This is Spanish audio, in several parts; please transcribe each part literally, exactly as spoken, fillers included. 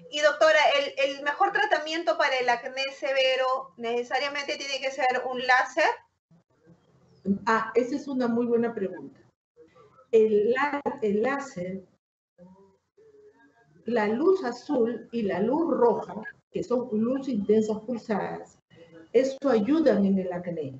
Y doctora, ¿el, el mejor tratamiento para el acné severo necesariamente tiene que ser un láser? Ah, esa es una muy buena pregunta. El, el láser, la luz azul y la luz roja, que son luz intensas pulsadas, eso ayudan en el acné.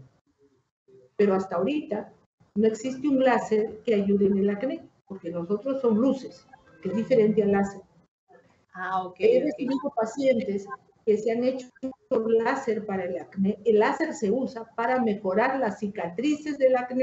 Pero hasta ahorita no existe un láser que ayude en el acné, porque nosotros son luces, que es diferente al láser. Ah, ok. He recibido okay. pacientes que se han hecho láser para el acné. El láser se usa para mejorar las cicatrices del acné,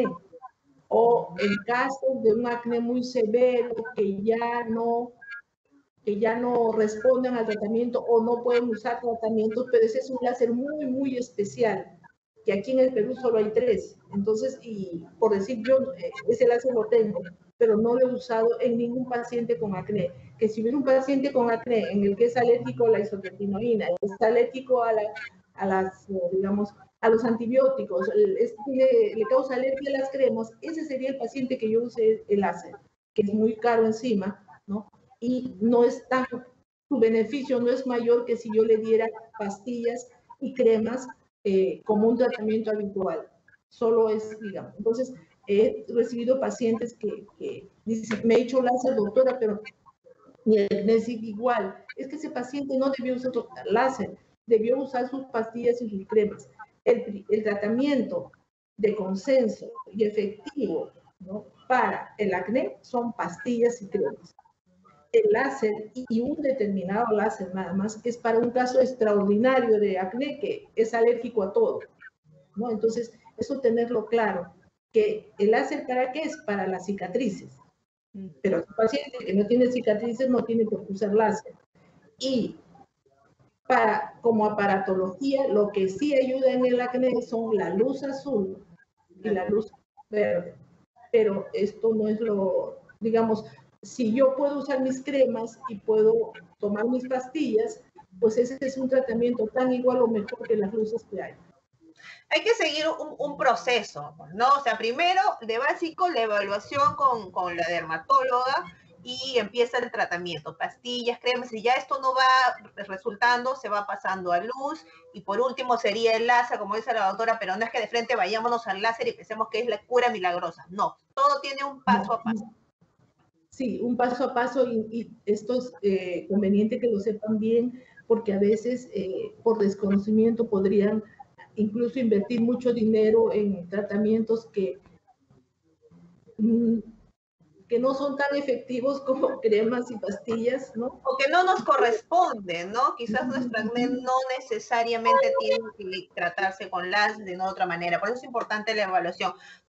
o en caso de un acné muy severo que ya no que ya no responden al tratamiento o no pueden usar tratamientos, pero ese es un láser muy, muy especial, que aquí en el Perú solo hay tres. Entonces, y por decir yo, ese láser lo tengo, pero no lo he usado en ningún paciente con acné. Que si hubiera un paciente con acné en el que es alérgico a la isotretinoína, es alérgico a, la, a las, digamos, a los antibióticos, es, le, le causa alergia a las cremas, ese sería el paciente que yo use el láser, que es muy caro encima, ¿no? Y no es tan, su beneficio no es mayor que si yo le diera pastillas y cremas eh, como un tratamiento habitual. Solo es, digamos, entonces he recibido pacientes que, que dicen, me he hecho láser, doctora, pero mi acné sigue igual. Es que ese paciente no debió usar láser, debió usar sus pastillas y sus cremas. El, el tratamiento de consenso y efectivo, ¿no?, para el acné son pastillas y cremas. El láser y un determinado láser nada más es para un caso extraordinario de acné que es alérgico a todo, ¿no? Entonces, eso tenerlo claro, que el láser ¿para qué es? Para las cicatrices. Pero el paciente que no tiene cicatrices no tiene por qué usar láser. Y para, como aparatología, lo que sí ayuda en el acné son la luz azul y la luz verde. Pero esto no es lo, digamos, si yo puedo usar mis cremas y puedo tomar mis pastillas, pues ese es un tratamiento tan igual o mejor que las luces que hay. Hay que seguir un, un proceso, ¿no? O sea, primero, de básico, la evaluación con, con la dermatóloga y empieza el tratamiento, pastillas, cremas, y ya esto no va resultando, se va pasando a luz, y por último sería el láser, como dice la doctora, pero no es que de frente vayámonos al láser y pensemos que es la cura milagrosa, no, todo tiene un paso a paso. Sí, un paso a paso, y, y esto es eh, conveniente que lo sepan bien, porque a veces eh, por desconocimiento podrían incluso invertir mucho dinero en tratamientos que mm, que no son tan efectivos como cremas y pastillas, ¿no? O que no nos corresponde, ¿no? Quizás nuestra acné no necesariamente tiene que tratarse con láser de otra manera. Por eso es importante la evaluación.